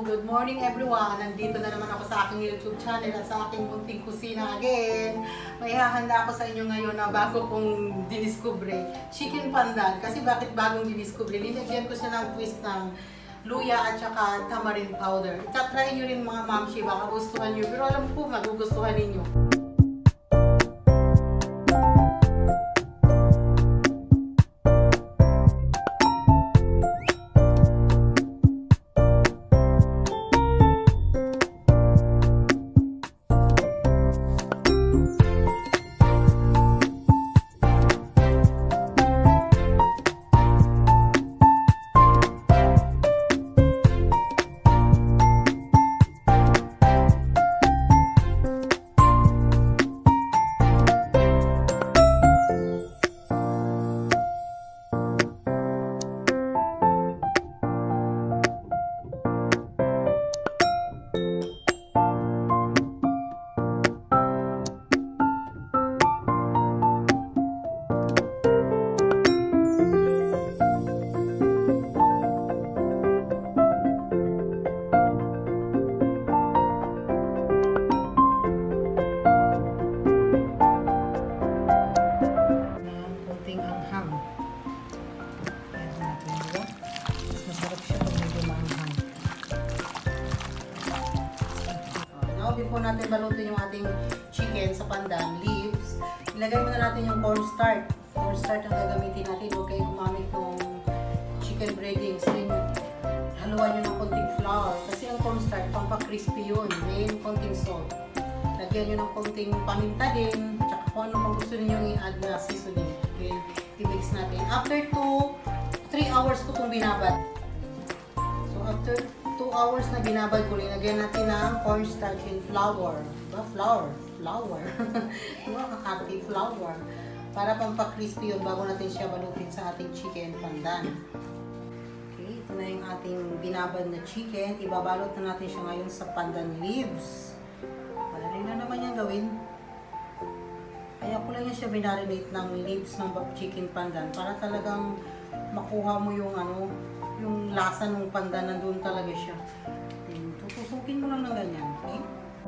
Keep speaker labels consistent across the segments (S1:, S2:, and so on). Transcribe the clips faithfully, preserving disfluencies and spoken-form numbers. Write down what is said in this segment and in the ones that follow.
S1: Good morning everyone! Nandito na naman ako sa aking YouTube channel at sa aking munting kusina again. May hahanda ako sa inyo ngayon na bago kong diniskubre, chicken pandan. Kasi bakit bagong diniskubre? Linagyan ko siya ng twist ng luya at saka tamarind powder. Itatry nyo rin mga mamshi, baka gustuhan nyo. Pero alam ko magugustuhan ninyo. Before natin balutin yung ating chicken sa pandan leaves, ilagay muna natin yung cornstarch. Cornstarch ang gagamitin natin. Huwag kayo gumamit ng chicken breadings. Then, haluan nyo ng konting flour. Kasi ang cornstarch, pampa-crispy yun. Then, konting salt. Lagyan nyo ng konting paminta din. Tsaka kung ano pang gusto niyo i-add na seasoning. Then, i-mix natin. After two to three hours ko itong binabad. So, after two hours na binabad ko, linagyan natin ng cornstarch and flour. Diba? Flour. Flour. Diba? Kakati flour. Para pampakrispy yun bago natin siya balutin sa ating chicken pandan. Okay, ito na yung ating binabad na chicken. Ibabalot na natin siya ngayon sa pandan leaves. Madali na naman yung gawin. Kaya ko lang yan siya binarinate ng leaves ng chicken pandan para talagang makuha mo yung ano, yung lasa ng pandan, nandun talaga siya. Tutusukin mo lang ng ganyan, okay?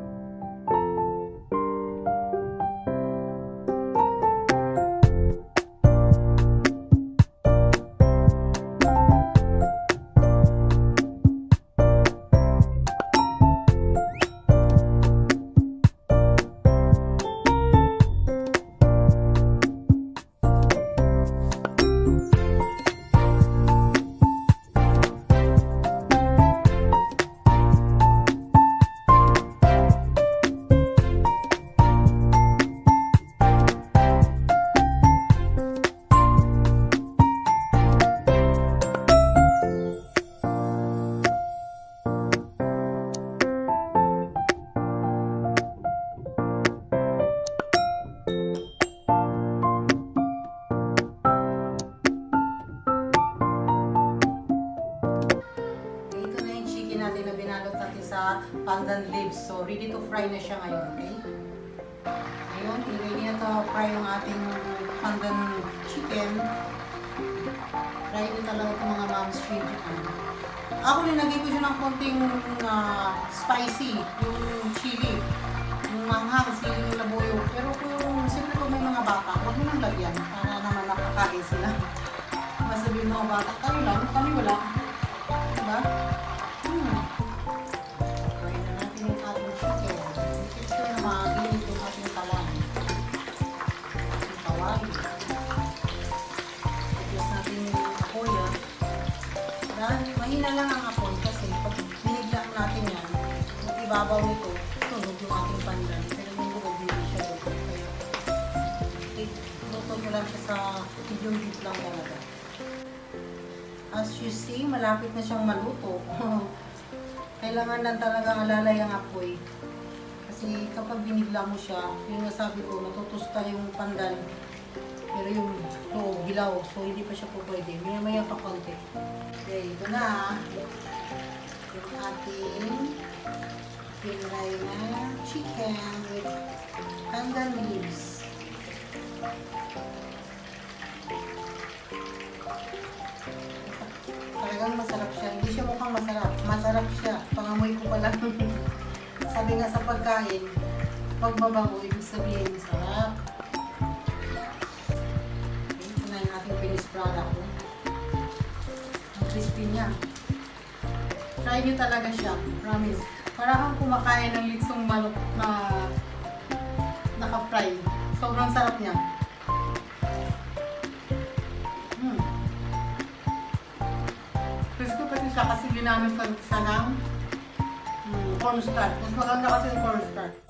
S1: Natin na binalot natin sa pandan leaves. So, ready to fry na siya ngayon, okay? Ngayon, ready na to fry yung ating pandan chicken. Fry din talaga itong mga mom's chicken. Ako, linagay ko siya ng konting uh, spicy, yung chili, yung manghang, siling labuyo. Pero kung siyempre kung may mga bata, huwag mo nang lagyan para naman nakakain sila. Masabihin mga bata, kami lang, kami wala. Diba? Mahina lang ang apoy kasi pag binigla natin yan, yung ibabaw nito, tunog yung ating pandan. Pero yung loob hindi siya luto. Kaya, okay, luto nyo lang siya sa medium heat lang talaga. As you see, malapit na siyang maluto. Kailangan lang talaga alalay ang apoy. Kasi kapag binigla mo siya, yung nasabi ko, natutusta yung pandan. Pero yung loob, hilaw. So, hindi pa siya po pwede. Maya-maya pa konti. Okay, ito na. Yung ating pinray na chicken with pandan leaves. Talagang masarap siya. Hindi siya mukhang masarap. Masarap siya. Pang amoy ko pala. Sabi nga sa pagkain, pag mabango, ibig sabihin masarap. Okay, ito na yung ating finished product ko. Ang crispy niya. Try nyo talaga siya, promise. Para kang kumakain ng litsong manok na naka-fry. Sobrang sarap niya. Hmm. Crispy kasi siya kasi ginamit ko siya ng hmm, cornstarch. Mas maganda kasi yung cornstarch.